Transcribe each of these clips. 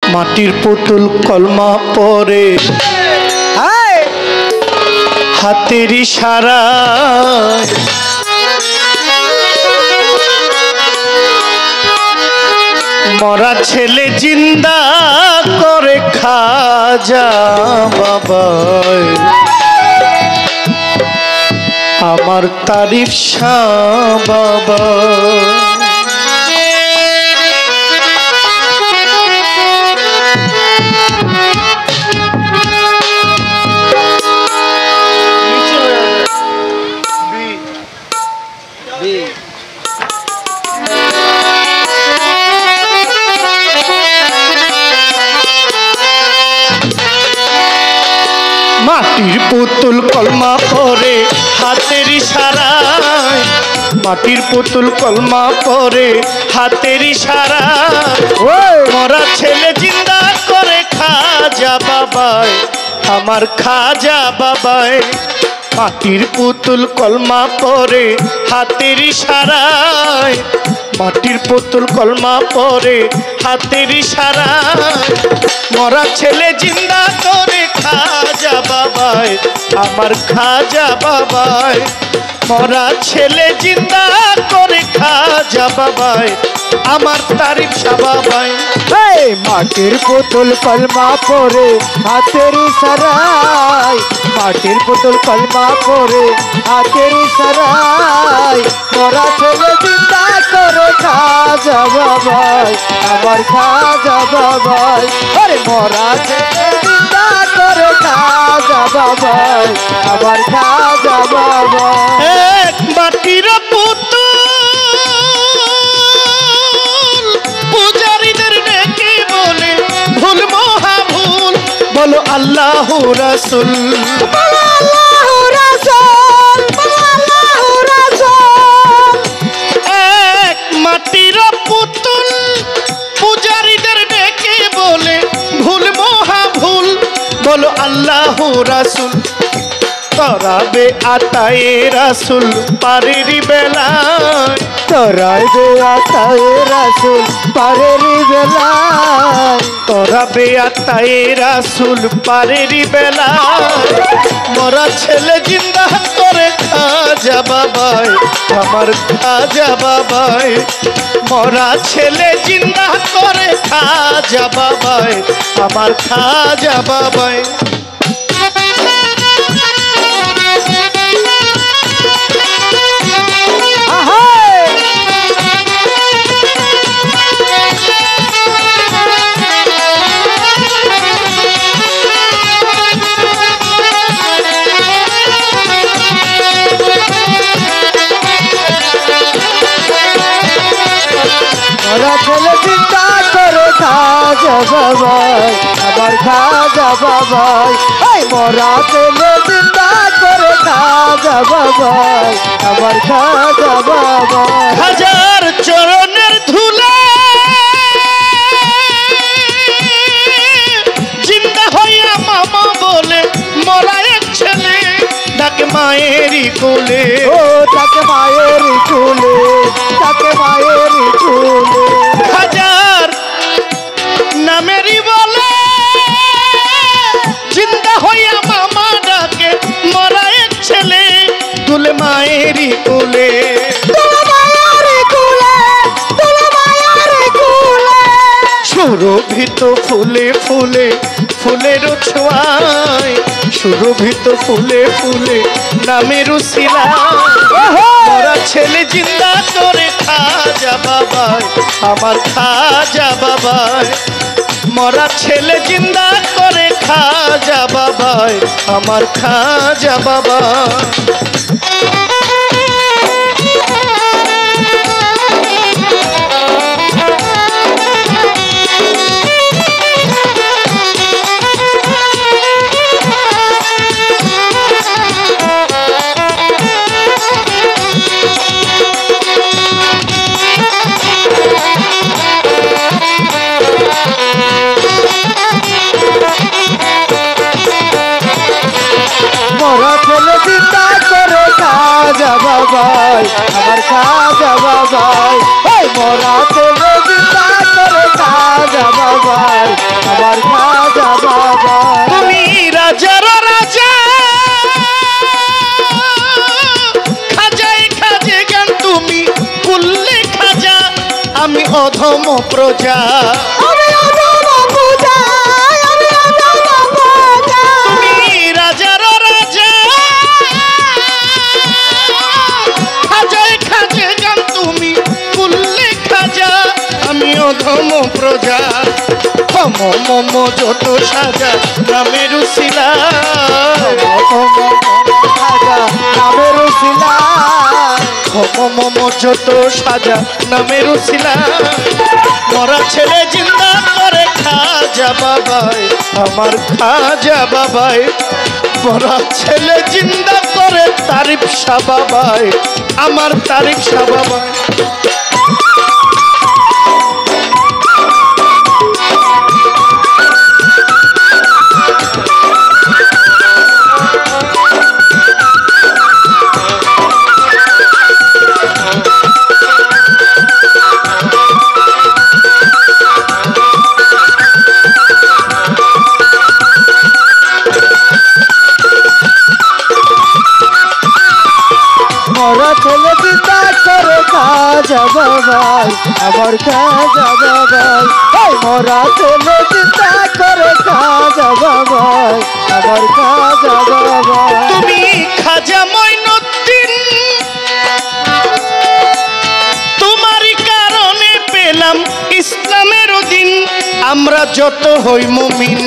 মাটির পুতুল কলমা পরে হাতের ইশারায় মরা ছেলে জিন্দা করে খাজা বাবাই আমার তারিফ শাহ বাবা। মাটির পুতুল কলমা পরে হাতের ইশারায় মাটির পুতুল কলমা পরে হাতের ইশারায় মরা ছেলে জিন্দা করে খাজা বাবাই আমার খাজা বাবাই মাটির পুতুল কলমা পরে হাতের ইশারায় মাটির পুতুল কলমা পরে হাতের ইশারায় মরা ছেলে জিন্দা করে খাজা বাবাই আমার খাজা বাবাই মরা ছেলে জিন্দা করে খাজা বাবাই আমার তারিফ শাহ বাবাই। মাটির পুতুল কলমা পরে হাতের ইশারায় মাটির পুতুল কলমা পরে হাতের ইশারায় মরা ছেলে জিন্দা করে খাজা বাবাই আমার খাজা বাবাই আরে মরা ছেলে জিন্দা করে খাজা বাবাই আমার খাজা বাবাই। মাটির পুতুল পূজারীদের ডেকে বলে ভুল মহা ভুল বলো আল্লাহ রাসূল বলো আল্লাহ রাসূল বলো আল্লাহ রাসূল। মাটির পুতুল পূজারীদের ডেকে বলে ভুল মহা ভুল বলো আল্লাহ রাসূল তরাবে আতায়ে রাসূল পারের বেলায় তরাবে আতায়ে রাসূল পারের বেলায় তরাবে আতায়ে রাসূল পারের বেলায় মরা ছেলে জিন্দা করে খাজা বাবাই আমার খাজা বাবাই মরা ছেলে জিন্দা করে খাজা বাবাই আমার খাজা বাবাই। মরা ছেলে চিন্তা করে খাজা বাবাই আমার খাজা বাবাই এই মরা ছেলে চিন্তা করে খাজা বাবাই আমার খাজা বাবাই। হাজার চরণের ধুলে জিন্দা হইয়া মামা বলে মরা এক ছেলে ডাকে মায়েরই কোলে ও তাকে মায়েরই কোলে তাকে মায়েরই কোলে। হাজার নামেরই বলে জিন্দা হইয়া মামা ডাকে মরা এক ছেলে তুলে মায়েরই কোলে সুরভিত ফুলে ফুলে ফুলের ছোঁয়ায় সুরভিত ফুলে ফুলে নামের মরা ছেলে জিন্দা করে খাজা বাবাই আমার খাজা বাবাই মরা ছেলে জিন্দা করে খাজা বাবাই আমার খাজা বাবা। মরা ছেলে চিন্তা করে অধম প্রজা তুমি রাজার রাজা খাজায় খাজে গান তুমি কুল্লে খাজা আমি অধম প্রজা মম যত সাজা নামের শিলা নামের শিলা মম যত সাজা নামের শিলা মরা ছেলে জিন্দা করে খাজা বাবাই আমার খাজা বাবাই মরা ছেলে জিন্দা করে তারিফ শাহ বাবাই আমার তারিফ শাহ বাবাই মরা ছেলে চিন্তা করে খাজা বাবাই আমার খাজা বাবাই এই মরা ছেলে চিন্তা করে খাজা বাবাই আমার খাজা বাবাই তুমি খাজা মঈনুদ্দিন তোমারই কারণে পেলাম ইসলামের দিন আমরা যত হই মুমিন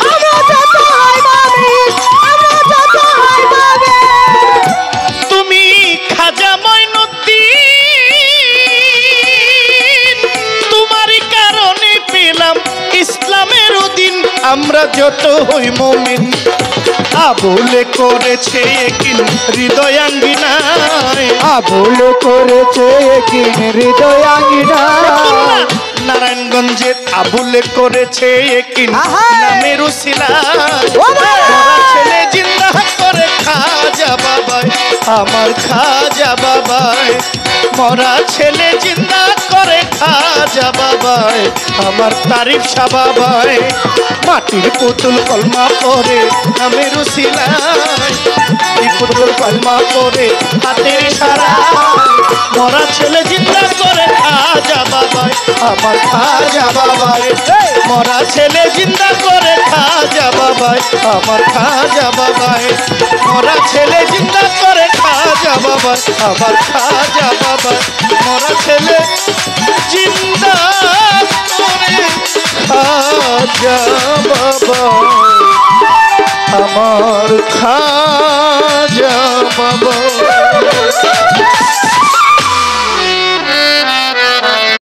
তুমি খাজা মঈনুদ্দিন তোমারই কারণে পেলাম ইসলামের দিন আমরা যত হই মুমিন আবুলে করেছে কিন হৃদয়াঙ্গিনায় আবুল করেছে কিন হৃদয়াঙ্গিনায় নারায়ণগঞ্জে আবুলে করেছে কিন নামের উসিলা ছেলে জিন্দা করে খাজা বাবাই আমার খাজা বাবাই মরা ছেলে জিন্দা করে খাজা বাবাই আমার তারিফ শাহ বাবাই মাটির পুতুল কলমা পরে নামের উসিলায় পুতুল কলমা পরে হাতের ইশারা মরা ছেলে জিন্দা করে খাজা বাবাই আমার খাজা বাবাই মরা ছেলে জিন্দা করে খাজা বাবাই আমার খাজা বাবাই মরা ছেলে জিন্দা করে খাজা বাবাই আমার খাজা বাবাই মরা ছেলে জিন্দা করে খাজা বাবাই আমার